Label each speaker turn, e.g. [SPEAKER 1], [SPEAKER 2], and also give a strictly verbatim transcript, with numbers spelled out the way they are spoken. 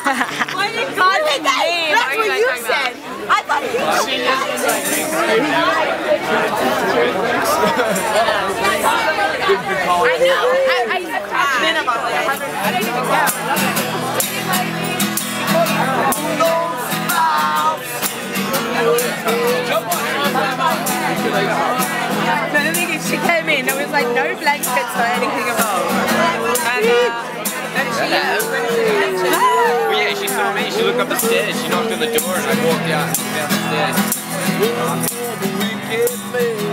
[SPEAKER 1] Why did God think that? That's what you said. I thought you said I know. I, I said minimum. I didn't even care. No, the thing is, she came in, there was like no blankets or anything involved. And, uh, and she,
[SPEAKER 2] well, yeah, she saw me, she looked up the stairs, she knocked on the door and I walked out down the stairs.